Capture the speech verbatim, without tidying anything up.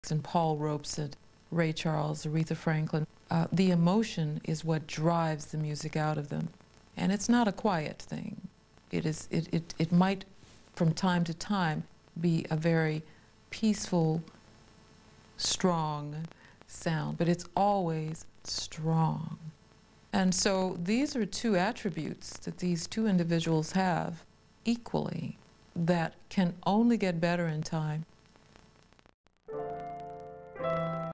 and Paul Robeson, Ray Charles, Aretha Franklin. Uh, the emotion is what drives the music out of them. And it's not a quiet thing. It is, it, it, it might, from time to time, be a very peaceful, strong sound, but it's always strong. And so these are two attributes that these two individuals have equally that can only get better in time.